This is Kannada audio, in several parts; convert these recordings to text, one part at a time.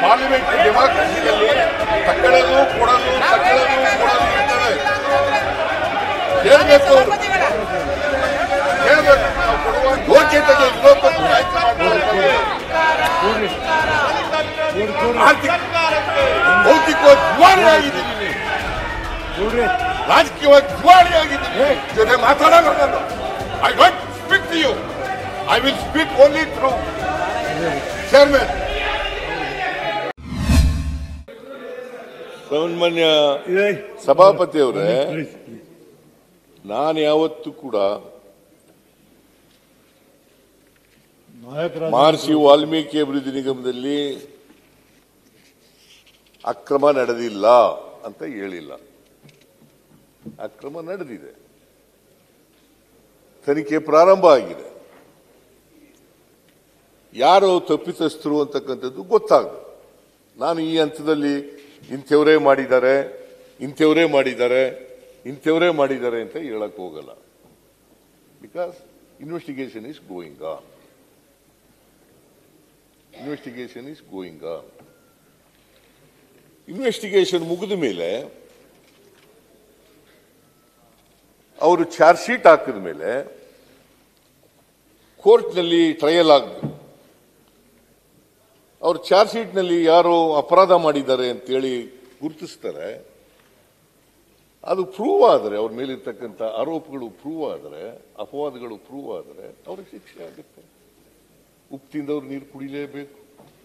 ಪಾರ್ಲಿಮೆಂಟ್ ಡೆಮಾಕ್ರಸಿಯಲ್ಲಿ ತಕ್ಕಳದು ಕೊಡೋದು ಇರ್ತದೆ. ಹೇಳ್ಬೇಕು ನಾವು ಕೊಡುವ ಯೋಗ್ಯತೆಗೆ ಇನ್ನೊಬ್ಬರು ಆಯ್ಕೆ ಮಾಡ್ತಾರೆ. ಭೌತಿಕವಾಗಿ ದಿವಾಳಿಯಾಗಿದ್ದೀನಿ, ರಾಜಕೀಯವಾಗಿ ದಿವಾಳಿಯಾಗಿದ್ದೀನಿ. ಜೊತೆ ಮಾತಾಡೋದು I want speak to you. I will speak only through chairman. ಸನ್ಮಾನ್ಯ ಸಭಾಪತಿಯವರೇ, ನಾನು ಯಾವತ್ತೂ ಕೂಡ ಮಹರ್ಷಿ ವಾಲ್ಮೀಕಿ ಅಭಿವೃದ್ಧಿ ನಿಗಮದಲ್ಲಿ ಅಕ್ರಮ ನಡೆದಿಲ್ಲ ಅಂತ ಹೇಳಿಲ್ಲ. ಅಕ್ರಮ ನಡೆದಿದೆ, ತನಿಖೆ ಪ್ರಾರಂಭ ಆಗಿದೆ. ಯಾರು ತಪ್ಪಿತಸ್ಥರು ಅಂತಕ್ಕಂಥದ್ದು ಗೊತ್ತಾಗುತ್ತೆ. ನಾನು ಈ ಹಂತದಲ್ಲಿ ಇಂಥವರೇ ಮಾಡಿದ್ದಾರೆ ಅಂತ ಹೇಳಕ್ ಹೋಗಲ್ಲ. Because investigation is going on. Investigation ಮುಗಿದ ಮೇಲೆ ಅವರು ಚಾರ್ಜ್ ಶೀಟ್ ಹಾಕಿದ ಮೇಲೆ ಕೋರ್ಟ್ನಲ್ಲಿ ಟ್ರಯಲ್ ಆಗಬೇಕು. ಅವರು ಚಾರ್ಜ್ ಶೀಟ್ನಲ್ಲಿ ಯಾರು ಅಪರಾಧ ಮಾಡಿದ್ದಾರೆ ಅಂತೇಳಿ ಗುರುತಿಸ್ತಾರೆ. ಅದು ಪ್ರೂವ್ ಆದರೆ, ಅವ್ರ ಮೇಲಿರ್ತಕ್ಕಂಥ ಆರೋಪಗಳು ಪ್ರೂವ್ ಆದರೆ, ಅಪವಾದಗಳು ಪ್ರೂವ್ ಆದರೆ ಅವ್ರಿಗೆ ಶಿಕ್ಷೆ ಆಗುತ್ತೆ. ಉಪ್ಪು ತಿಂದವ್ರು ನೀರು ಕುಡಿಲೇಬೇಕು.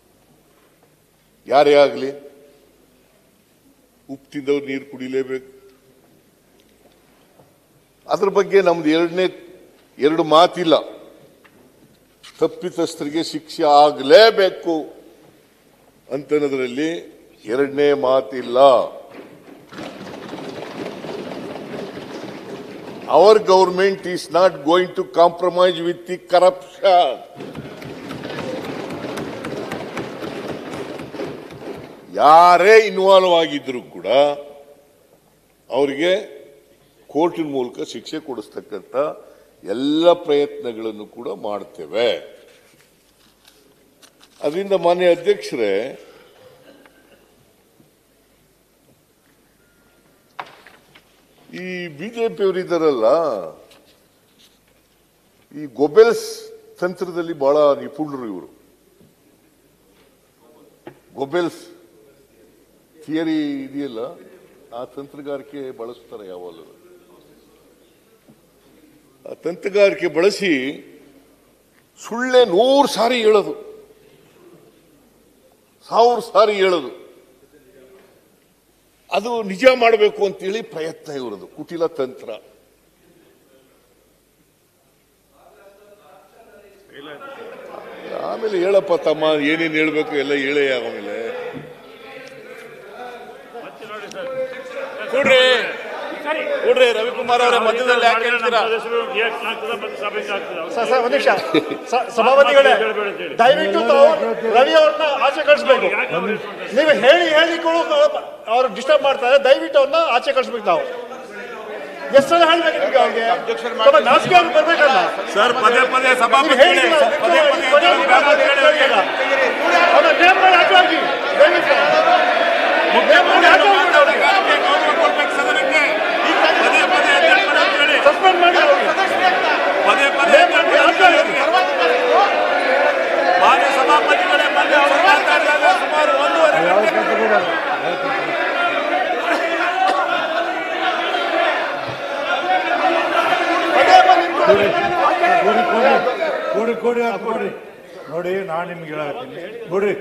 ಯಾರೇ ಆಗಲಿ ಉಪ್ಪು ತಿಂದವ್ರು ನೀರು ಕುಡಿಲೇಬೇಕು. ಅದ್ರ ಬಗ್ಗೆ ನಮ್ದು ಎರಡು ಮಾತಿಲ್ಲ. ತಪ್ಪಿತಸ್ಥರಿಗೆ ಶಿಕ್ಷೆ ಆಗಲೇಬೇಕು ಅಂತನ್ನೋದ್ರಲ್ಲಿ ಎರಡನೇ ಮಾತಿಲ್ಲ. Our government is not going to compromise with the corruption. ಯಾರೇ ಇನ್ವಾಲ್ವ್ ಆಗಿದ್ರು ಕೂಡ ಅವರಿಗೆ ಕೋರ್ಟಿನ ಮೂಲಕ ಶಿಕ್ಷೆ ಕೊಡಿಸ್ತಕ್ಕಂಥ ಎಲ್ಲ ಪ್ರಯತ್ನಗಳನ್ನು ಕೂಡ ಮಾಡ್ತೇವೆ. ಅದರಿಂದ ಮಾನ್ಯ ಅಧ್ಯಕ್ಷರೇ, ಈ ಬಿಜೆಪಿಯವರಿದ್ದಾರಲ್ಲ, ಈ ಗೊಬೆಲ್ಸ್ ತಂತ್ರದಲ್ಲಿ ಬಹಳ ನಿಪುಣರು ಇವರು. ಗೊಬೆಲ್ಸ್ ಥಿಯರಿ ಇದೆಯಲ್ಲ, ಆ ತಂತ್ರಗಾರಿಕೆ ಬಳಸ್ತಾರೆ ಯಾವಾಗಲೂ. ಆ ತಂತ್ರಗಾರಿಕೆ ಬಳಸಿ ಸುಳ್ಳೆ 100 ಸಾರಿ ಹೇಳೋದು, 1000 ಸಾರಿ ಹೇಳೋದು, ಅದು ನಿಜ ಮಾಡಬೇಕು ಅಂತೇಳಿ ಪ್ರಯತ್ನ ಇರೋದು ಕುಟಿಲ ತಂತ್ರ. ಆಮೇಲೆ ಹೇಳಪ್ಪ ತಮ್ಮ, ಏನೇನು ಹೇಳ್ಬೇಕು ಎಲ್ಲ ಹೇಳೇ. ಆಮೇಲೆ ಕೊಡ್ರಿ ರವಿಕುಮಾರ್ ಅವರ ಮಧ್ಯದಲ್ಲಿ ಯಾಕೆ ಹೇಳ್ತೀರಾ? ಸಭಾಪತಿಗಳೇ, ದಯವಿಟ್ಟು ತಾವು ರವಿ ಅವ್ರನ್ನ ಆಚೆ ಕಳಿಸ್ಬೇಕು. ನೀವು ಹೇಳಿಗಳು ಅವ್ರು ಡಿಸ್ಟರ್ಬ್ ಮಾಡ್ತಾರೆ. ದಯವಿಟ್ಟು ಅವ್ರನ್ನ ಆಚೆ ಕಳಿಸ್ಬೇಕು. ನಾವು ಎಷ್ಟು ಸಲ ಹೇಳ್ಬೇಕು ನಿಮ್ಗೆ? ಅವ್ರಿಗೆ ನಾಚಿಕೆ ಅವ್ರು ಬರ್ಬೇಕಲ್ಲ ಸರ್. ಪದೇ ಪದೇ ಸಭಾಪತಿ ಸಸ್ಪೆಂಡ್ ಮಾಡಿ ಪದೇ ಪದೇ ಮಾನ್ಯ ಸಭಾಪತಿಗಳೇ ಬಂದು ಅವರು ಮಾತಾಡಿದಾಗ ಸುಮಾರು 1.5 ಗಂಟೆ ನೋಡಿ. ನಾನು ನಿಮ್ಗೆ ಹೇಳತ್ತೀನಿ, ನೋಡ್ರಿ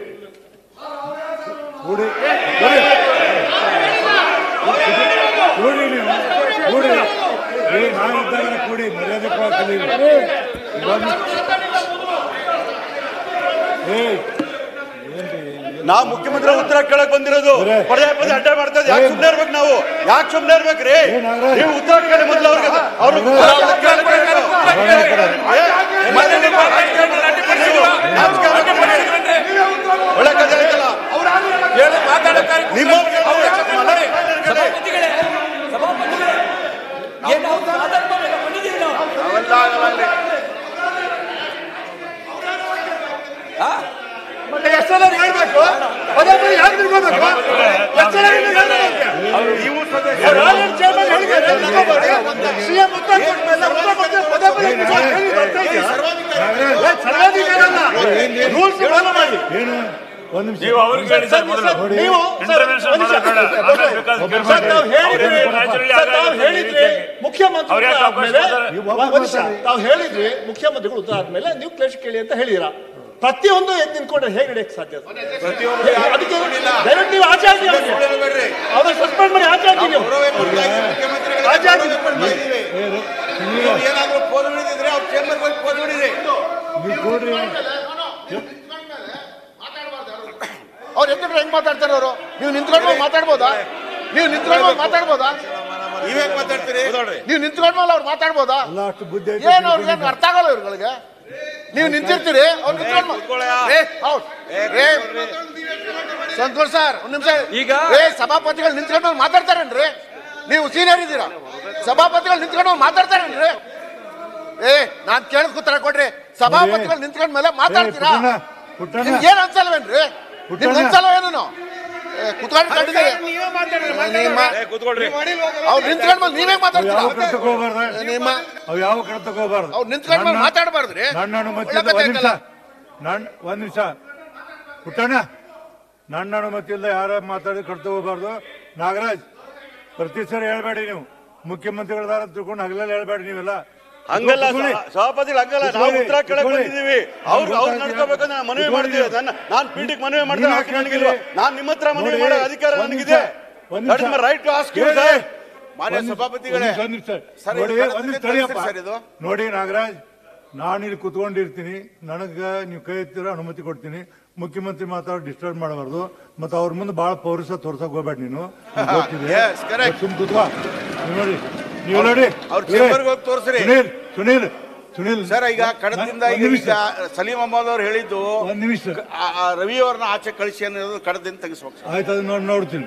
ನೀವು ನಾನಿದ್ದಾಗ ಕೂಡಿ ಮರ್ಯಾದೆ ಕಲೀರಿ. ನಾವು ಮುಖ್ಯಮಂತ್ರಿ ಉತ್ತರ ಕೇಳಕ್ ಬಂದಿರೋದು. ಪದೇ ಪದೇ ಅಡ್ಡ ಮಾಡ್ತಾ ಯಾಕೆ ಸುಮ್ಮನೆ ಇರ್ಬೇಕು? ನಾವು ಯಾಕೆ ಸುಮ್ಮನೆ ಇರ್ಬೇಕ್ರಿ? ನೀವು ಉತ್ತರ ಕೇಳಿ ಮೊದಲು ಅವ್ರಿಗೆ. ಒಳ್ಳೆ ಕಥೆ ಆಯ್ತಲ್ಲ ನಿಮ್ಮ ಮತ್ತೆ ಎಷ್ಟೆಲ್ಲ ಹೇಳ್ಬೇಕು? ನಿಮಿಷ ನೀವು ಅವ್ರಿಗೆ ಹೇಳಿ ಸರ್ ಮೊದಲು ನೀವು ಇಂಟರ್ವೆನ್ಷನ್ ಮಾಡೋದು ಬೇಡ. ಆಮೇಲೆ ಬೇಕಾದ್ರೆ ಕೇಳ್ಕೊಳ್ಳಿ. ತಾವು ಹೇಳಿದ್ರಿ naturally ತಾವು ಹೇಳಿದ್ರಿ ಮುಖ್ಯಮಂತ್ರಿ ಅವ್ರು ಯಾಕೆ ಅವಕಾಶ ಕೊಡ್ತಾರೆ? ತಾವು ಹೇಳಿದ್ರಿ ಮುಖ್ಯಮಂತ್ರಿಗಳು ಉತ್ತರ ಆದ್ಮೇಲೆ ನೀವು ಕ್ಲೇಶ್ ಕೇಳಿ ಅಂತ ಹೇಳಿದಿರಾ. ಪ್ರತಿಯೊಂದು ಎದ್ದು ನಿಂತ್ಕೊಂಡ್ರೆ ಹೇಗೆ ನಡೆಯಕ್ಕೆ ಸಾಧ್ಯ? ಅದಕ್ಕೆ ದಯವಿಟ್ಟು ನೀವು ಆಚೆ ಹಾಕಿ ಅವ್ರನ್ನ ಸಸ್ಪೆಂಡ್ ಮಾಡಿ ಆಚೆ ಹಾಕಿ ನೀವು ಆಚೆ ಹಾಕಿ ಏನಾದ್ರೂ ಪೋಲ್ ಹಿಡಿದಿದ್ರೆ ಅವ್ರ ಚೇಂಬರ್ಗೆ ಹೋಗಿ ಪೋಲ್ ಹಿಡಿದ್ರಿ ಅವ್ರು ಎತ್ತಿದ್ರೆ ಹೆಂಗ್ ಮಾತಾಡ್ತಾರೆ ಅವರು? ನೀವು ನಿಂತ್ಕೊಂಡು ಮಾತಾಡ್ಬೋದಾ? ನೀವು ನಿಂತ್ಕೊಂಡು ಮಾತಾಡ್ಬೋದಾ? ನೀವೇಗ್ ಮಾತಾಡ್ತೀರಿ? ನೀವು ನಿಂತ್ಕೊಂಡು ಅವ್ರು ಮಾತಾಡ್ಬೋದಾ? ಅಷ್ಟು ಬುದ್ಧಿ ಐತೆ. ಏನು ಅವ್ರಿಗೆ ಏನು ಅರ್ಥ ಆಗಲ್ಲ ಇವ್ರುಗಳಿಗೆ? ನೀವು ನಿಂತಿರ್ತೀರಿ ಅವ್ರು ನಿಂತ್ಕೊಂಡು ಸಂತೋಷ್ ಸರ್ ಒಂದ್ ನಿಮಿಷ. ಈಗ ಸಭಾಪತಿಗಳು ನಿಂತ್ಕೊಂಡು ಮಾತಾಡ್ತಾರೇನ್ರಿ? ನೀವು ಸೀನಿಯರ್ ಇದ್ದೀರಾ, ಸಭಾಪತಿಗಳು ನಿಂತ್ಕೊಂಡು ಮಾತಾಡ್ತಾರೇನ್ರಿ? ನಾನ್ ಕೇಳಿದ್ ಉತ್ತರ ಕೊಡ್ರಿ. ಸಭಾಪತಿಗಳು ನಿಂತ್ಕೊಂಡ್ ಮೇಲೆ ಮಾತಾಡ್ತೀರಾ? ಏನ್ ಅನ್ಸಲ್ವೇನ್ರಿ? ನಿಮ್ಗೆ ಅನ್ಸಲ್ವ ಏನು? ಕುತ್ಕೊಂಡು ಅವ್ರು ನಿಂತ್ಕೊಂಡ್ ಮೇಲೆ ನೀವೇ ಮಾತಾಡ್ತೀರಾ? ಯಾವ ಕಡೆ ತಗೋಬಾರ್ದು. ಅವ್ರು ನಿಂತ್ಕೊಂಡ್ ಮೇಲೆ ಮಾತಾಡಬಾರ್ದ್ರಿ. ನನ್ನ ಅನುಮತಿ ಒಂದ್ ನಿಮಿಷ ಪುಟ್ಟಣ್ಣ, ನನ್ನ ಅನುಮತಿ ಇಲ್ಲ ಯಾರ ಮಾತಾಡಿ ಕಡೆ ತಗೋಬಾರ್ದು. ನಾಗರಾಜ್, ಪ್ರತಿ ಸರಿ ಹೇಳ್ಬೇಡಿ ನೀವು. ಮುಖ್ಯಮಂತ್ರಿಗಳ ತಿಳ್ಕೊಂಡು ಹಗಲಲ್ಲಿ ಹೇಳ್ಬೇಡಿ ನೀವೆಲ್ಲ. ಹಂಗಲ್ಲ ಸಭಾಪತಿಗಳು, ಹಂಗಲ್ಲ. ನಾವು ಉತ್ತರ ಕೇಳಕ್ ಬಂದಿದ್ದೀವಿ. ಅವ್ರು ನಡ್ಕೋಬೇಕಂದ್ರೆ ನಾನು ಮನವಿ ಮಾಡ್ತೀವಿ. ನಾನು ಪೀಠಿಗೆ ಮನವಿ ಮಾಡಿದ್ರೆ ನನಗಿಲ್ವಾ? ನಾನು ನಿಮ್ಮ ಹತ್ರ ಮನವಿ ಮಾಡೋ ಅಧಿಕಾರ ನನಗಿದೆ. Right to ask you sir. ಮಾನ್ಯ ಸಭಾಪತಿಗಳೇ, ನೋಡಿ ನಾಗರಾಜ್, ನಾನು ಇಲ್ಲಿ ಕುತ್ಕೊಂಡಿರ್ತೀನಿ. ನನಗ ನೀವು ಕೈ ಎತ್ತಿರೋ ಅನುಮತಿ ಕೊಡ್ತೀನಿ. ಮುಖ್ಯಮಂತ್ರಿ ಮಾತಾಡೋ ಡಿಸ್ಟರ್ಬ್ ಮಾಡಬಾರ್ದು. ಮತ್ತೆ ಅವ್ರ ಮುಂದೆ ಬಹಳ ಪೌರುಷ ತೋರ್ಸಕ್ ಹೋಗ್ಬೇಡ ನೀನು. ಸುಮ್ ಕುತ್ವಾ ನೋಡಿ. ನೀವು ನೋಡಿ ಸುನೀಲ್ ಸರ್, ಈಗ ಕಡದಿಂದ ಸಲೀಂ ಅಹಮದ್ ಅವ್ರು ಹೇಳಿದ್ದು ಒಂದ್ ನಿಮಿಷ ರವಿ ಅವ್ರನ್ನ ಆಚೆ ಕಳಿಸಿ ಅನ್ನೋದು ಕಡದಿಂದ ತೆಗಿಸ್ಬೇಕು. ಆಯ್ತು, ಅದು ನೋಡ್ತೀನಿ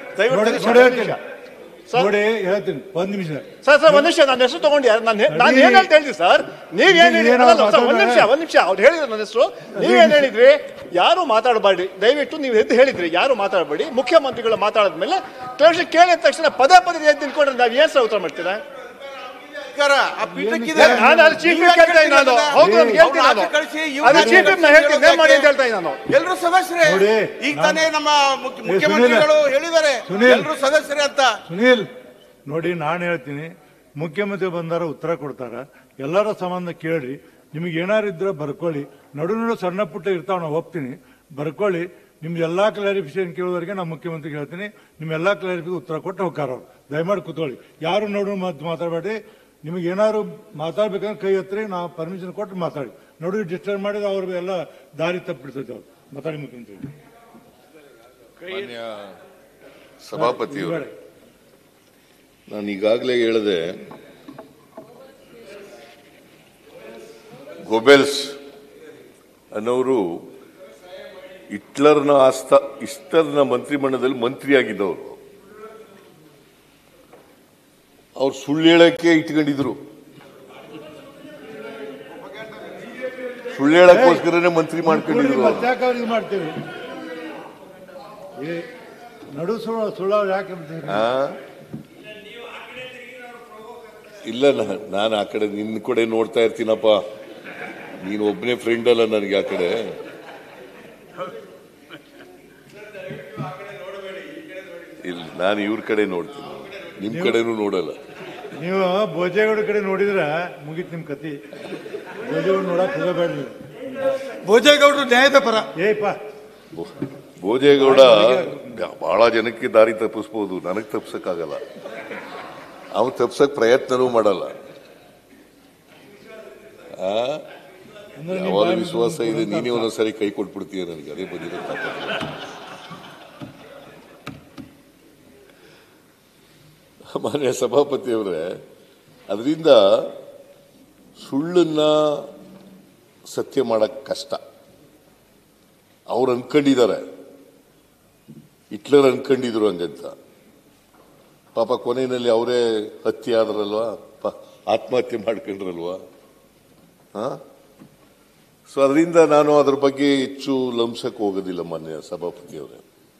ನೋಡಿ ಹೇಳ್ತೀನಿ. ಒಂದ್ ನಿಮಿಷ ಸರ್ ಒಂದ್ ನಿಮಿಷ. ನನ್ನ ಹೆಸರು ತಗೊಂಡು ನಾನು ಏನ್ ಅಂತ ಹೇಳಿದ್ರಿ ಸರ್? ನೀವೇನ್ ಒಂದ್ ನಿಮಿಷ ಅವ್ರು ಹೇಳಿದ್ರು ನನ್ನ ಹೆಸರು. ನೀವೇನ್ ಹೇಳಿದ್ರಿ? ಯಾರು ಮಾತಾಡಬೇಡಿ ದಯವಿಟ್ಟು. ನೀವು ಎದ್ದು ಹೇಳಿದ್ರಿ ಯಾರು ಮಾತಾಡಬೇಡಿ. ಮುಖ್ಯಮಂತ್ರಿಗಳು ಮಾತಾಡಿದ್ಮೇಲೆ ಕ್ಲೇಶ್ ಕೇಳಿದ ತಕ್ಷಣ ಪದೇ ಪದೇ ಎದ್ದು ನಿಂತ್ಕೊಂಡ್ರೆ ನಾವ್ ಏನ್ ಸರ್ ಉತ್ತರ ಮಾಡ್ತೀರಾ? ಎಲ್ಲರೂ ಸದಸ್ಯರೇ. ಈಗ ತಾನೇ ನಮ್ಮ ಮುಖ್ಯಮಂತ್ರಿಗಳು ಹೇಳಿದ್ದಾರೆ ಎಲ್ಲರೂ ಸದಸ್ಯರೇ ಅಂತ. ಸುನೀಲ್ ನೋಡಿ, ನಾನು ಹೇಳ್ತೀನಿ, ಮುಖ್ಯಮಂತ್ರಿ ಬಂದಾರ ಉತ್ತರ ಕೊಡ್ತಾರ. ಎಲ್ಲರ ಸಂಬಂಧ ಕೇಳಿ. ನಿಮ್ಗೆ ಏನಾರು ಇದ್ರೆ ಬರ್ಕೊಳ್ಳಿ. ನಡು ಸಣ್ಣ ಪುಟ್ಟ ಇರ್ತಾವ, ನಾವು ಒಪ್ತೀನಿ. ಬರ್ಕೊಳ್ಳಿ. ನಿಮ್ಗೆಲ್ಲಾ ಕ್ಲಾರಿಫಿಕೇಶನ್ ಕೇಳೋವರೆಗೆ ನಾನು ಮುಖ್ಯಮಂತ್ರಿಗೆ ಹೇಳ್ತೀನಿ. ನಿಮ್ಮೆಲ್ಲಾ ಕ್ಲಾರಿಫಿಕೇಶನ್ ಉತ್ತರ ಕೊಟ್ಟು ಹೋಗ್ತಾರ ಅವ್ರು. ದಯಮಾಡಿ ಕೂತ್ಕೊಳ್ಳಿ. ಯಾರು ನೋಡು ಮಾತಾಡಬೇಡಿ. ನಿಮಗೆ ಏನಾದ್ರು ಮಾತಾಡ್ಬೇಕಂದ್ರೆ ಕೈ ಹತ್ತಿರ ನಾವು ಪರ್ಮಿಷನ್ ಕೊಟ್ಟು ಮಾತಾಡಿ. ನೋಡಿ ಡಿಸ್ಟರ್ಬ್ ಮಾಡಿದ್ರೆ ಅವ್ರಿಗೆ ಎಲ್ಲ ದಾರಿ ತಪ್ಪಿಡ್ತೈತೆ. ಅವ್ರು ಮಾತಾಡಿ ಮುಖ್ಯಮಂತ್ರಿ. ಸಭಾಪತಿಯವರು, ನಾನು ಈಗಾಗಲೇ ಹೇಳಿದೆ, ಗೋಬೆಲ್ಸ್ ಅನ್ನೋರು ಹಿಟ್ಲರ್ನ ಮಂತ್ರಿಮಂಡಲದಲ್ಲಿ ಮಂತ್ರಿಯಾಗಿದ್ದವರು. ಅವ್ರು ಸುಳ್ಳು ಹೇಳಕ್ಕೆ ಇಟ್ಕೊಂಡಿದ್ರು. ಸುಳ್ಳು ಹೇಳಕ್ಕೋಸ್ಕರನೇ ಮಂತ್ರಿ ಮಾಡ್ಕೊಂಡಿದ್ರು. ಮಾಡ್ತೀವಿ ನಡು ಸುಳ್ಳು ಯಾಕೆ? ಇಲ್ಲ, ನಾನು ಆ ಕಡೆ ನಿನ್ನ ಕಡೆ ನೋಡ್ತಾ ಇರ್ತೀನಪ್ಪ. ನೀನು ಒಬ್ಬನೇ ಫ್ರೆಂಡ್ ಅಲ್ಲ ನನಗೆ ಆ ಕಡೆ. ಇಲ್ಲ, ನಾನು ಇವ್ರ ಕಡೆ ನೋಡ್ತೀನಿ, ನಿಮ್ ಕಡೆನೂ ನೋಡಲ್ಲ. ನೀವು ಭೋಜೇಗೌಡ ಕಡೆ ನೋಡಿದ್ರ ಮುಗಿತ್ ನಿಮ್ ಕತಿ. ಭೋಜೇಗೌಡ ನೋಡಕ್ ಹೋಗಬೇಡ ನೀವು. ಭೋಜೇಗೌಡರು ನ್ಯಾಯದ ಪರ. ಭೋಜೇಗೌಡ ಬಹಳ ಜನಕ್ಕೆ ದಾರಿ ತಪ್ಪಿಸ್ಬೋದು, ನನಗ್ ತಪ್ಸಕ್ಕಾಗಲ್ಲ. ಅವ್ನು ತಪ್ಸಕ್ ಪ್ರಯತ್ನನೂ ಮಾಡಲ್ಲ. ಯಾವಾಗ ವಿಶ್ವಾಸ ಇದೆ, ನೀನೇ ಒಂದೊಂದ್ಸರಿ ಕೈ ಕೊಟ್ಬಿಡ್ತೀಯ ನನಗೆ. ಅದೇ ಬಂದಿರೋ ಮಾನ್ಯ ಸಭಾಪತಿಯವರೇ, ಅದರಿಂದ ಸುಳ್ಳನ್ನ ಸತ್ಯ ಮಾಡಕ್ ಕಷ್ಟ. ಅವ್ರು ಅನ್ಕೊಂಡಿದ್ದಾರೆ, ಹಿಟ್ಲರ್ ಅನ್ಕೊಂಡಿದ್ರು ಹಂಗಂತ. ಪಾಪ ಕೊನೆಯಲ್ಲಿ ಅವರೇ ಹತ್ಯೆ ಆದ್ರಲ್ವಾ, ಆತ್ಮಹತ್ಯೆ ಮಾಡ್ಕೊಂಡ್ರಲ್ವಾ. ಸೊ ಅದರಿಂದ ನಾನು ಅದ್ರ ಬಗ್ಗೆ ಹೆಚ್ಚು ಲಂಸಕ್ಕೆ ಹೋಗೋದಿಲ್ಲ ಮಾನ್ಯ ಸಭಾಪತಿಯವರೇ.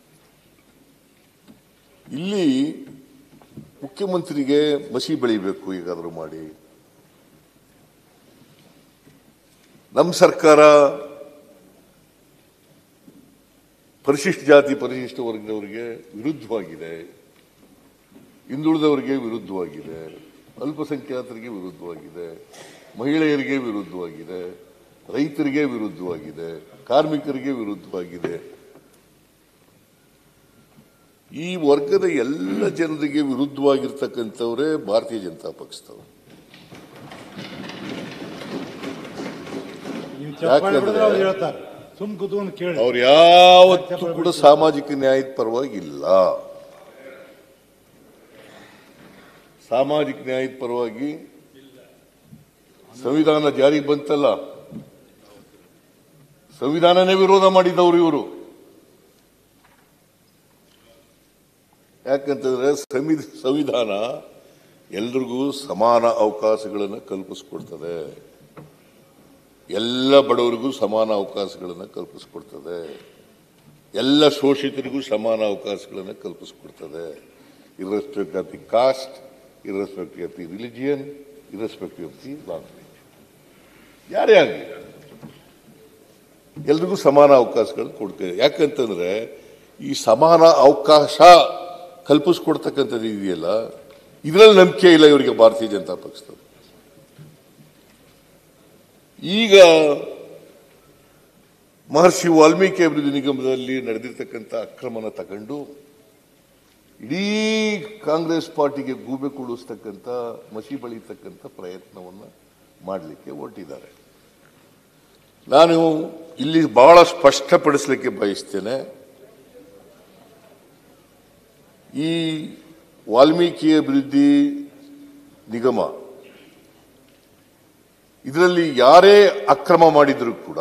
ಇಲ್ಲಿ ಮುಖ್ಯಮಂತ್ರಿಗೆ ಮಸಿ ಬೆಳಿಬೇಕು ಹೇಗಾದ್ರೂ ಮಾಡಿ. ನಮ್ಮ ಸರ್ಕಾರ ಪರಿಶಿಷ್ಟ ಜಾತಿ ಪರಿಶಿಷ್ಟ ವರ್ಗದವರಿಗೆ ವಿರುದ್ಧವಾಗಿದೆ, ಹಿಂದುಳಿದವರಿಗೆ ವಿರುದ್ಧವಾಗಿದೆ, ಅಲ್ಪಸಂಖ್ಯಾತರಿಗೆ ವಿರುದ್ಧವಾಗಿದೆ, ಮಹಿಳೆಯರಿಗೆ ವಿರುದ್ಧವಾಗಿದೆ, ರೈತರಿಗೆ ವಿರುದ್ಧವಾಗಿದೆ, ಕಾರ್ಮಿಕರಿಗೆ ವಿರುದ್ಧವಾಗಿದೆ. ಈ ವರ್ಗದ ಎಲ್ಲ ಜನರಿಗೆ ವಿರುದ್ಧವಾಗಿರ್ತಕ್ಕಂಥವರೇ ಭಾರತೀಯ ಜನತಾ ಪಕ್ಷದವರು. ಅವ್ರು ಯಾವತ್ತೂ ಕೂಡ ಸಾಮಾಜಿಕ ನ್ಯಾಯದ ಪರವಾಗಿಲ್ಲ. ಸಾಮಾಜಿಕ ನ್ಯಾಯದ ಪರವಾಗಿ ಸಂವಿಧಾನ ಜಾರಿಗೆ ಬಂತಲ್ಲ, ಸಂವಿಧಾನನೇ ವಿರೋಧ ಮಾಡಿದವರು ಇವರು. ಯಾಕಂತಂದ್ರೆ ಸಂವಿಧಾನ ಎಲ್ರಿಗೂ ಸಮಾನ ಅವಕಾಶಗಳನ್ನು ಕಲ್ಪಿಸ್ಕೊಡ್ತದೆ, ಎಲ್ಲ ಬಡವರಿಗೂ ಸಮಾನ ಅವಕಾಶಗಳನ್ನು ಕಲ್ಪಿಸ್ಕೊಡ್ತದೆ, ಎಲ್ಲ ಶೋಷಿತರಿಗೂ ಸಮಾನ ಅವಕಾಶಗಳನ್ನು ಕಲ್ಪಿಸ್ಕೊಡ್ತದೆ. Irrespect of the caste, irrespective of the religion, irrespective of the language, ಯಾರೇ ಆಗಲಿ ಎಲ್ರಿಗೂ ಸಮಾನ ಅವಕಾಶಗಳನ್ನು ಕೊಡ್ತೇವೆ. ಯಾಕಂತಂದ್ರೆ ಈ ಸಮಾನ ಅವಕಾಶ ಕಲ್ಪಿಸ್ಕೊಡ್ತಕ್ಕಂಥದ್ದು ಇದೆಯಲ್ಲ, ಇದರಲ್ಲಿ ನಂಬಿಕೆ ಇಲ್ಲ ಇವರಿಗೆ ಭಾರತೀಯ ಜನತಾ ಪಕ್ಷದವರು. ಈಗ ಮಹರ್ಷಿ ವಾಲ್ಮೀಕಿ ಅಭಿವೃದ್ಧಿ ನಿಗಮದಲ್ಲಿ ನಡೆದಿರ್ತಕ್ಕಂಥ ಅಕ್ರಮನ ತಗೊಂಡು ಇಡೀ ಕಾಂಗ್ರೆಸ್ ಪಾರ್ಟಿಗೆ ಗೂಬೆ ಕೊಡಿಸ್ತಕ್ಕಂಥ, ಮಸಿ ಬಳಿತಕ್ಕಂಥ ಪ್ರಯತ್ನವನ್ನು ಮಾಡಲಿಕ್ಕೆ ಹೊರಟಿದ್ದಾರೆ. ನಾನು ಇಲ್ಲಿ ಬಹಳ ಸ್ಪಷ್ಟಪಡಿಸಲಿಕ್ಕೆ ಬಯಸ್ತೇನೆ, ಈ ವಾಲ್ಮೀಕಿ ಅಭಿವೃದ್ಧಿ ನಿಗಮ ಇದರಲ್ಲಿ ಯಾರೇ ಅಕ್ರಮ ಮಾಡಿದರೂ ಕೂಡ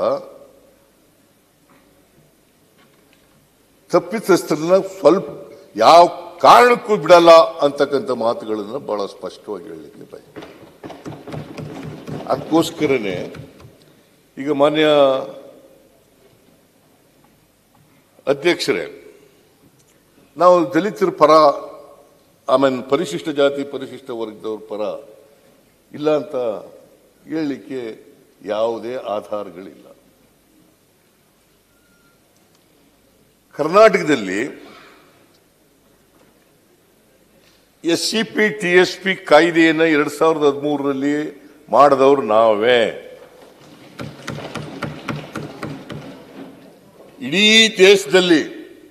ತಪ್ಪಿತಸ್ಥರನ್ನ ಸ್ವಲ್ಪ ಯಾವ ಕಾರಣಕ್ಕೂ ಬಿಡಲ್ಲ ಅಂತಕ್ಕಂಥ ಮಾತುಗಳನ್ನು ಬಹಳ ಸ್ಪಷ್ಟವಾಗಿ ಹೇಳಲಿಕ್ಕೆ ಬಯಸ್ತೇನೆ. ಅದಕ್ಕೋಸ್ಕರನೇ ಈಗ ಮಾನ್ಯ ಅಧ್ಯಕ್ಷರೇ, ನಾವು ದಲಿತರ ಪರ, ಆಮೇಲೆ ಪರಿಶಿಷ್ಟ ಜಾತಿ ಪರಿಶಿಷ್ಟ ವರ್ಗದವ್ರ ಪರ ಇಲ್ಲ ಅಂತ ಹೇಳಲಿಕ್ಕೆ ಯಾವುದೇ ಆಧಾರಗಳಿಲ್ಲ. ಕರ್ನಾಟಕದಲ್ಲಿ SCP TSP ಕಾಯ್ದೆಯನ್ನು 2013ರಲ್ಲಿ ಮಾಡಿದವರು ನಾವೇ. ಇಡೀ ದೇಶದಲ್ಲಿ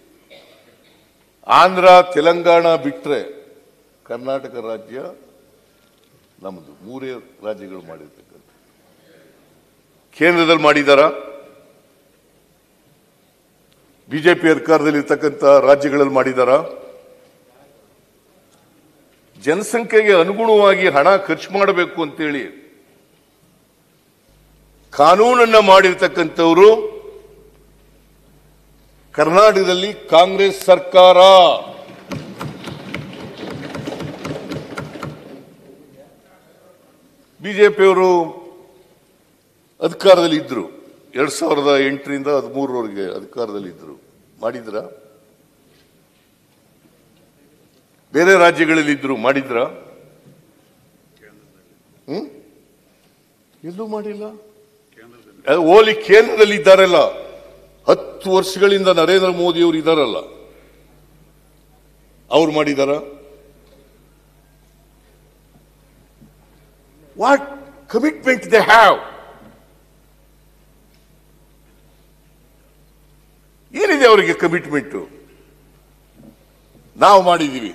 ಆಂಧ್ರ ತೆಲಂಗಾಣ ಬಿಟ್ಟರೆ ಕರ್ನಾಟಕ ರಾಜ್ಯ ನಮ್ಮದು, 3 ರಾಜ್ಯಗಳು ಮಾಡಿರ್ತಕ್ಕಂಥ. ಕೇಂದ್ರದಲ್ಲಿ ಮಾಡಿದಾರ? ಬಿಜೆಪಿ ಅಧಿಕಾರದಲ್ಲಿರ್ತಕ್ಕಂಥ ರಾಜ್ಯಗಳಲ್ಲಿ ಮಾಡಿದಾರ? ಜನಸಂಖ್ಯೆಗೆ ಅನುಗುಣವಾಗಿ ಹಣ ಖರ್ಚು ಮಾಡಬೇಕು ಅಂತೇಳಿ ಕಾನೂನನ್ನ ಮಾಡಿರ್ತಕ್ಕಂಥವರು ಕರ್ನಾಟಕದಲ್ಲಿ ಕಾಂಗ್ರೆಸ್ ಸರ್ಕಾರ. ಬಿಜೆಪಿಯವರು ಅಧಿಕಾರದಲ್ಲಿ ಇದ್ರು, 2008ರಿಂದ 2013ರವರೆಗೆ ಅಧಿಕಾರದಲ್ಲಿ ಇದ್ರು. ಮಾಡಿದ್ರ? ಬೇರೆ ರಾಜ್ಯಗಳಲ್ಲಿ ಇದ್ರು, ಮಾಡಿದ್ರ? ಎಲ್ಲೂ ಮಾಡಿಲ್ಲ. ಓಲಿ ಕೇಂದ್ರದಲ್ಲಿ ಇದ್ದಾರಲ್ಲ, 10 ವರ್ಷಗಳಿಂದ ನರೇಂದ್ರ ಮೋದಿ ಅವರು ಇದ್ದಾರಲ್ಲ, ಅವ್ರು ಮಾಡಿದಾರ? What commitment they have? ಏನಿದೆ ಅವರಿಗೆ ಕಮಿಟ್ಮೆಂಟ್? ನಾವು ಮಾಡಿದೀವಿ.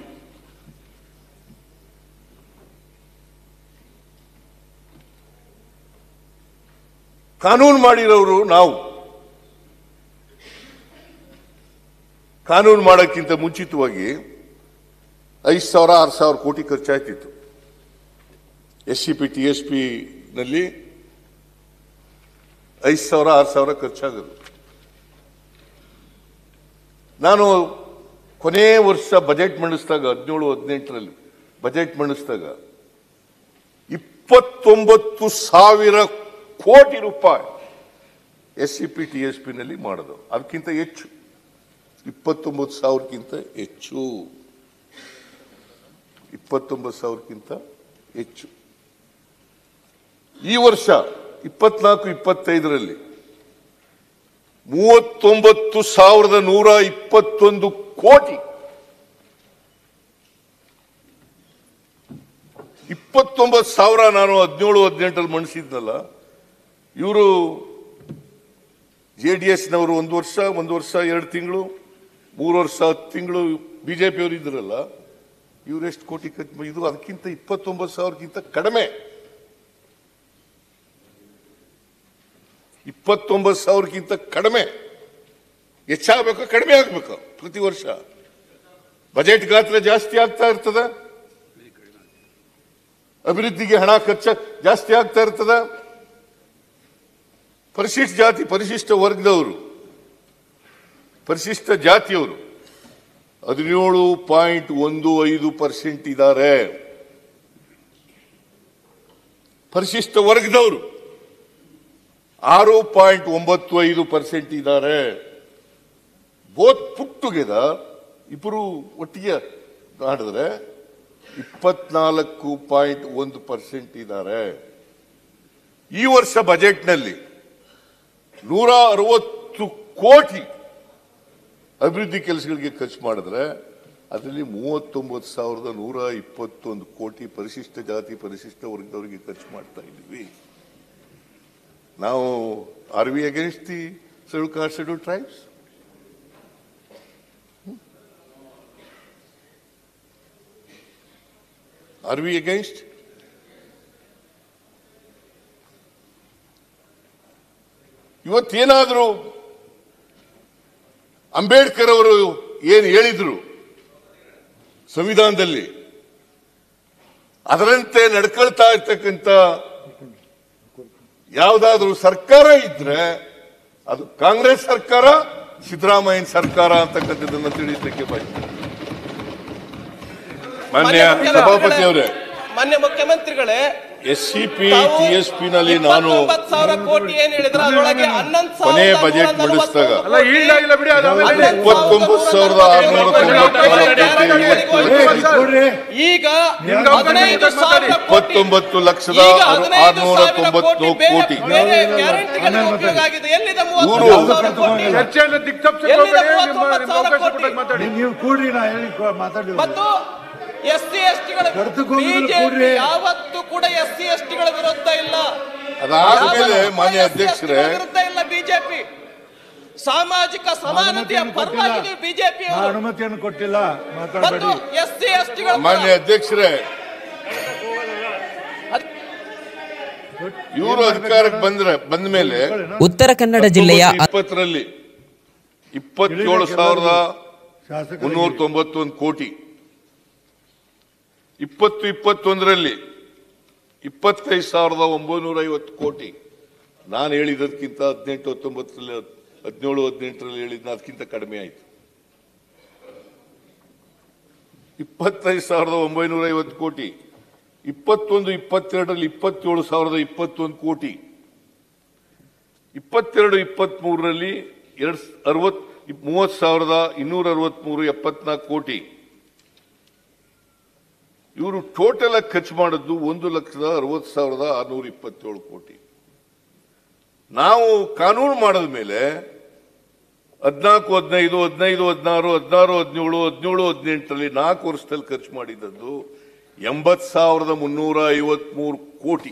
ಕಾನೂನು ಮಾಡಿರೋರು ನಾವು. ಕಾನೂನು ಮಾಡೋಕ್ಕಿಂತ ಮುಂಚಿತವಾಗಿ 5,000-6,000 ಕೋಟಿ ಖರ್ಚಾಯ್ತಿತ್ತು. SCP TSP ನಲ್ಲಿ 5,000-6,000 ಖರ್ಚಾಗೋದು. ನಾನು ಕೊನೆ ವರ್ಷ ಬಜೆಟ್ ಮಂಡಿಸಿದಾಗ 17-18ರಲ್ಲಿ ಬಜೆಟ್ ಮಂಡಿಸಿದಾಗ 29,000 ಕೋಟಿ ರೂಪಾಯಿ SCP TSP ನಲ್ಲಿ ಮಾಡೋದು. ಅದಕ್ಕಿಂತ ಹೆಚ್ಚು, 29,000ಕ್ಕಿಂತ ಹೆಚ್ಚು, 29,000ಕ್ಕಿಂತ ಹೆಚ್ಚು. ಈ ವರ್ಷ 24-25ರಲ್ಲಿ 39,121 ಕೋಟಿ. 29,000 ನಾನು 17-18 ಮಣಿಸಿದ್ನಲ್ಲ. ಇವರು JDSನವರು 1 ವರ್ಷ 2 ತಿಂಗಳು 3 ವರ್ಷ 10 ತಿಂಗಳು ಬಿಜೆಪಿ ಅವರು ಇದ್ರಲ್ಲ, ಇವರೆಷ್ಟು ಕೋಟಿ ಖರ್ಚು, ಇದು ಅದಕ್ಕಿಂತ 29,000ಕ್ಕಿಂತ ಕಡಿಮೆ. 29,000ಕ್ಕಿಂತ ಕಡಿಮೆ. ಹೆಚ್ಚಾಗಬೇಕು ಕಡಿಮೆ ಆಗಬೇಕು? ಪ್ರತಿ ವರ್ಷ ಬಜೆಟ್ ಗಾತ್ರ ಜಾಸ್ತಿ ಆಗ್ತಾ ಇರ್ತದ, ಅಭಿವೃದ್ಧಿಗೆ ಹಣ ಖರ್ಚು ಜಾಸ್ತಿ ಆಗ್ತಾ ಇರ್ತದ. ಪರಿಶಿಷ್ಟ ಜಾತಿ ಪರಿಶಿಷ್ಟ ವರ್ಗದವರು ಪರಿಶಿಷ್ಟ ಜಾತಿಯವರು 17.15% ಇದ್ದಾರೆ. ಪರಿಶಿಷ್ಟ ವರ್ಗದವರು 6.95% ಇದ್ದಾರೆ. ಬೋತ್ ಪುಟ್ ಟುಗೆದರ್ ಇಬ್ಬರು ಒಟ್ಟಿಗೆ ಮಾಡಿದ್ರೆ 24.1% ಇದ್ದಾರೆ. ಈ ವರ್ಷ ಬಜೆಟ್ನಲ್ಲಿ 160 ಕೋಟಿ ಅಭಿವೃದ್ಧಿ ಕೆಲಸಗಳಿಗೆ ಖರ್ಚು ಮಾಡಿದ್ರೆ ಅದರಲ್ಲಿ 39,121 ಕೋಟಿ ಪರಿಶಿಷ್ಟ ಜಾತಿ ಪರಿಶಿಷ್ಟ ವರ್ಗದವರಿಗೆ ಖರ್ಚು ಮಾಡ್ತಾ ಇದ್ದೀವಿ. ನಾವು are we against the schedule caste schedule tribes? Are we against? ಇವತ್ತೇನಾದರೂ ಅಂಬೇಡ್ಕರ್ ಅವರು ಏನು ಹೇಳಿದ್ರು ಸಂವಿಧಾನದಲ್ಲಿ ಅದರಂತೆ ನಡ್ಕೊಳ್ತಾ ಇರ್ತಕ್ಕಂಥ ಯಾವುದಾದ್ರೂ ಸರ್ಕಾರ ಇದ್ರೆ ಅದು ಕಾಂಗ್ರೆಸ್ ಸರ್ಕಾರ, ಸಿದ್ದರಾಮಯ್ಯನ ಸರ್ಕಾರ ಅಂತಕ್ಕಂಥದ್ದನ್ನು ತಿಳಿಸಲಿಕ್ಕೆ ಬಯಸ್ತಾರೆ. ಮಾನ್ಯ ಸಭಾಪತಿ ಅವರೇ, ಮಾನ್ಯ ಮುಖ್ಯಮಂತ್ರಿಗಳೇ, SCP TSP ನಲ್ಲಿ ನಾನು 29,000 ಕೋಟಿ ಏನ್ ಹೇಳಿದ್ರೆ ಅದರೊಳಗೆ 11,000 ಕೊನೆ ಬಜೆಟ್ ಮಂಡಿಸಿದಾಗ 29,694 ಈಗ 19,699 ಕೋಟಿ. ಬೇರೆ ಗ್ಯಾರಂಟಿಗಳಿಗೆ ಉಪಯೋಗ ಆಗಿದೆ. ಎಲ್ಲಿದೆ 39,000 ಕೋಟಿ? ಚರ್ಚೆಯನ್ನು ದಿಕ್ತಪ್ಪಿಸಿ ನೀವು ಕೂಡ್ರಿ, ನಾ ಹೇಳಿ ಮಾತಾಡಿ. ಮತ್ತು SC STಗಳ ಬಿಜೆಪಿ ಯಾವತ್ತೂ ಕೂಡ SC STಗಳ ವಿರುದ್ಧ ಇಲ್ಲ. ಅದಾದ್ಮೇಲೆ ಮಾನ್ಯ ಅಧ್ಯಕ್ಷರೇ, ವಿರುದ್ಧ ಇಲ್ಲ ಬಿಜೆಪಿ. ಸಾಮಾಜಿಕ ಸಮಾನತೆಯ ಪರವಾಗಿ ಬಿಜೆಪಿ ಅನುಮತಿಯನ್ನು ಕೊಟ್ಟಿಲ್ಲ, ಮಾತಾಡಬೇಡಿ. SC STಗಳ ಮಾನ್ಯ ಅಧ್ಯಕ್ಷರೇ, ಇವರು ಅಧಿಕಾರಕ್ಕೆ ಬಂದ ಮೇಲೆ ಉತ್ತರ ಕನ್ನಡ ಜಿಲ್ಲೆಯ 2020ರಲ್ಲಿ 27,391 ಕೋಟಿ, 2021ರಲ್ಲಿ 25,950 ಕೋಟಿ. ನಾನು ಹೇಳಿದ್ದಕ್ಕಿಂತ 18-19ರಲ್ಲಿ 17-18ರಲ್ಲಿ ಹೇಳಿದ್ನ ಅದಕ್ಕಿಂತ ಕಡಿಮೆ ಆಯಿತು. 25,950 ಕೋಟಿ. 21-22ರಲ್ಲಿ 27,021 ಕೋಟಿ. 22-23ರಲ್ಲಿ 30,263 74 ಕೋಟಿ. ಇವರು ಟೋಟಲ್ ಆಗಿ ಖರ್ಚು ಮಾಡಿದ್ದು 1,60,627 ಕೋಟಿ. ನಾವು ಕಾನೂನು ಮಾಡಿದ ಮೇಲೆ 14, 15, 15, 16, 16, 17, 17, 18ರಲ್ಲಿ 4 ವರ್ಷದಲ್ಲಿ ಖರ್ಚು ಮಾಡಿದ್ದದ್ದು 80,353 ಕೋಟಿ.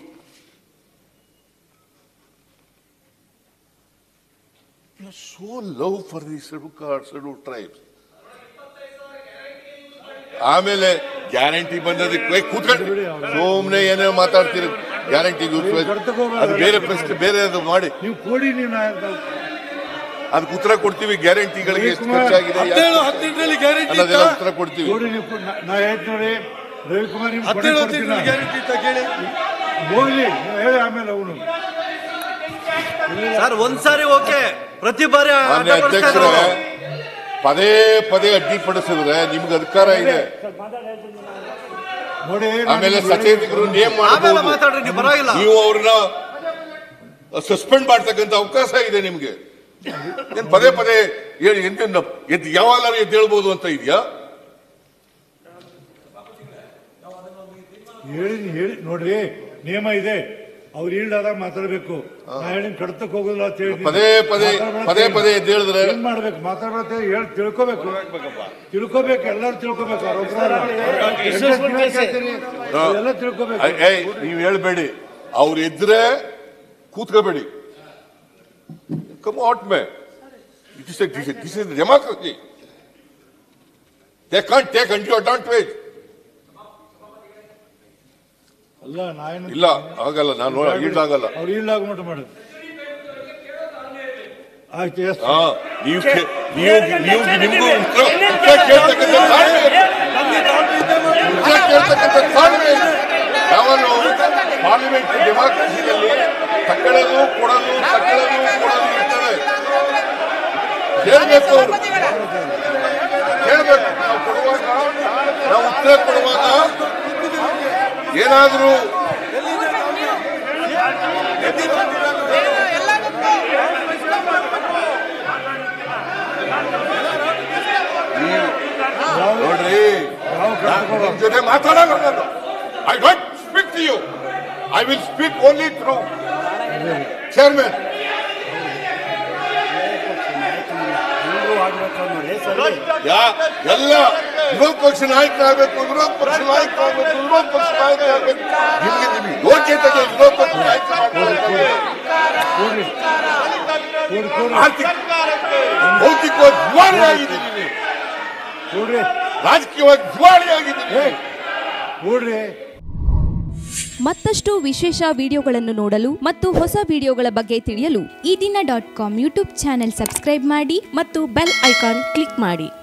So love for the scheduled tribes. ಆಮೇಲೆ ಗ್ಯಾರಂಟಿ ಬಂದದಕ್ಕೆ ಕೂತ್ಕೊಂಡು ಸುಮ್ಮನೆ ಏನೇ ಮಾತಾಡ್ತೀರಿ. ಗ್ಯಾರಂಟಿ ಅದು ಬೇರೆ ಪ್ರಶ್ನೆ, ಬೇರೆ ಅದು ಮಾಡಿ ನೀವು ಕೊಡಿ, ನೀವು ಅದಕ್ಕೆ ಉತ್ತರ ಕೊಡ್ತೀವಿ. ಗ್ಯಾರಂಟಿಗಳಿಗೆ ಎಷ್ಟು ಖರ್ಚಾಗಿದೆ ಅನ್ನೋದೆಲ್ಲ ಉತ್ತರ ಕೊಡ್ತೀವಿ. ನಾ ಹೇಳ್ತೀನಿ ನೋಡಿ, ರವಿಕುಮಾರ್ ಹೋಗ್ಲಿ, ಹೇಳಿ ಆಮೇಲೆ ಅವನು ಸರ್ ಒಂದ್ಸಾರಿ ಓಕೆ, ಪ್ರತಿ ಬಾರಿ ಮಾನ್ಯ ಅಧ್ಯಕ್ಷರೇ, ಪದೇ ಪದೇ ಅಡ್ಡಿಪಡಿಸಿದ್ರೆ ನಿಮ್ಗೆ ಅಧಿಕಾರ ಇದೆ. ನೋಡಿ, ಆಮೇಲೆ ಸಚೇತಕರು ನೇಮ್ ಮಾತಾಡ್ರಿ, ನೀವು ಪರವಾಗಿಲ್ಲ. ನೀವು ಅವ್ರನ್ನ ಸಸ್ಪೆಂಡ್ ಮಾಡ್ತಕ್ಕಂಥ ಅವಕಾಶ ಇದೆ ನಿಮ್ಗೆ. ಏನ್ ಪದೇ ಪದೇ ಹೇಳಿ ಎದ್ದು ಯಾವಾಗಲಾರು ಎದ್ದು ಹೇಳ್ಬೋದು ಅಂತ ಇದೆಯಾ? ಹೇಳಿ ನೋಡ್ರಿ, ನಿಯಮ ಇದೆ. ಅವ್ರು ಈಲ್ಡಾದಾಗ ಮಾತಾಡ್ಬೇಕು. ನಾ ಹೇಳಿ ಕಡತಕ್ಕೆ ಹೋಗೋದಿಲ್ಲ ಅಂತ ಹೇಳಿ ಪದೇ ಎದ್ದು ಹೇಳಿದ್ರೆ ಏನ್ ಮಾಡ್ಬೇಕು? ಮಾತಾಡೋದೇ ಹೇಳಿ ತಿಳ್ಕೋಬೇಕು, ಎಲ್ಲರೂ ತಿಳ್ಕೋಬೇಕು. ಎಲ್ಲ ತಿಳ್ಕೋಬೇಕು. ನೀವು ಹೇಳ್ಬೇಡಿ, ಅವ್ರು ಇದ್ರೆ ಕೂತ್ಕೋಬೇಡಿ. Come out may, this is democracy. They can't take undue advantage. ಅಲ್ಲ ನಾನು ಇಲ್ಲ ಆಗಲ್ಲ, ನಾನು ಈಲ್ಡ್ ಆಗಲ್ಲ. ಅವ್ರು ಈಲ್ಡ್ ಆಗೋ ಮಟ್ಟ ಮಾಡೋದು. ಆಯ್ತು, ನಿಮಗೂ ಕೇಳ್ತಕ್ಕಂಥ ಯಾವನು ಪಾರ್ಲಿಮೆಂಟ್ ಡೆಮಾಕ್ರಸಿಯಲ್ಲಿ ತಕ್ಕಳದು ಕೊಡಲು ಇರ್ತದೆ. ಕೇಳಬೇಕು, ಅವರು ಕೇಳಬೇಕು. ನಾವು ಉತ್ತರ ಕೊಡುವಾಗ ಏನಾದರೂ ನೋಡ್ರಿ, ನಿಮ್ ಜೊತೆ ಮಾತಾಡಲ್ಲ ನಾನು. I don't speak to you, I will speak only through chairman. ಎಲ್ಲ ವಿರೋಧ ಪಕ್ಷ ನಾಯಕರಾಗಬೇಕು, ವಿರೋಧ ಪಕ್ಷ ನಾಯಕರಾಗಬೇಕು. ನಿಮಗೆ ಯೋಗ್ಯತೆಗೆ ವಿರೋಧ ಪಕ್ಷ ನಾಯಕ ಭೌತಿಕವಾಗಿ ದಿವಾಳಿಯಾಗಿದ್ದೀನಿ, ರಾಜಕೀಯವಾಗಿ ದಿವಾಳಿಯಾಗಿದ್ದೀನಿ. ಮತ್ತಷ್ಟು ವಿಶೇಷ ವಿಡಿಯೋಗಳನ್ನು ನೋಡಲು ಮತ್ತು ಹೊಸ ವಿಡಿಯೋಗಳ ಬಗ್ಗೆ ತಿಳಿಯಲು ಈ ದಿನ .com ಯೂಟ್ಯೂಬ್ ಚಾನೆಲ್ ಸಬ್ಸ್ಕ್ರೈಬ್ ಮಾಡಿ ಮತ್ತು ಬೆಲ್ ಐಕಾನ್ ಕ್ಲಿಕ್ ಮಾಡಿ.